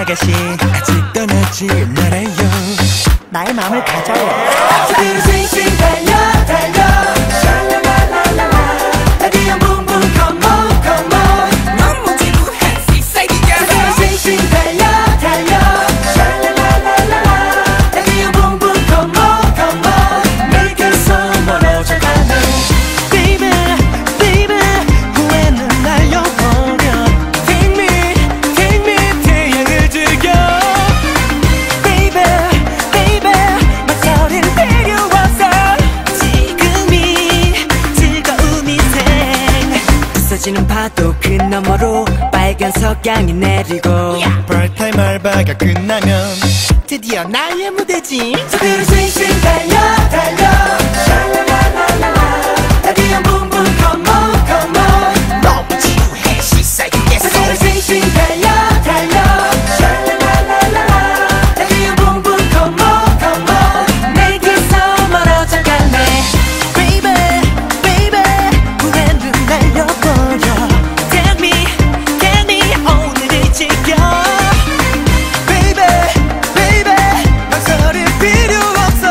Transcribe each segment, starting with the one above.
아가씨 아직 떠나지 말아요. 나의 마음을 가져요. 저기로 싱싱 달려 달려 샬라랄랄랄라 라디오 붐붐 come on come on 너무 지루해 Seaside이야. 저기로 싱싱 달려 달려 샬라랄랄랄라 라디오 붐붐 come on come on 내게서 멀어져 가네 Baby baby 후회는 날려버려. Take me 태양을 즐겨. Baby baby 망설이는 필요 없어. 지금이 즐거운 인생. 부서지는 파도 그 너머로 빨간 석양이 내리고 part-time 알바가 끝나면 드디어 나의 무대지. 저기로 싱싱 달려 달려 샬라랄랄랄라 라디오 붐붐 come on come on 너무 지루해 Seaside에서. 저기로 싱싱 달려 달려 샬라랄랄랄라 라디오 붐붐 come on come on 내게서 멀어져 가네 Baby baby 후회는 날려버려. Take me 오늘을 즐겨. Baby baby 망설일 필요 없어.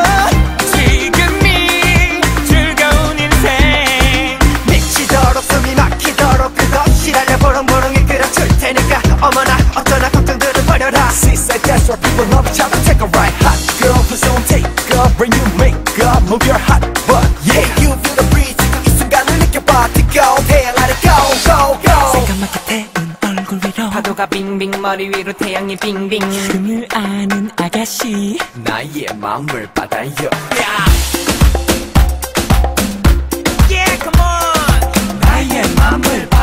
지금이 즐거운 인생. 미치도록 숨이 막히도록 그것이 달려 보렁보렁 이끌어줄 테니까 어머나 어쩌나 걱정들을 버려라. Seaside that's where people love each other. Take a ride hot girl please don't take up when you make up move your hot butt. Yeah you feel the breeze 이 순간을 느껴봐. Go hey let it go go go. 새까맣게 태운 얼굴 위로 파도가 빙빙 머리 위로 태양이 빙빙 금을 아는 아가씨 나의 마음을 받아요. Yeah come on 나의 마음을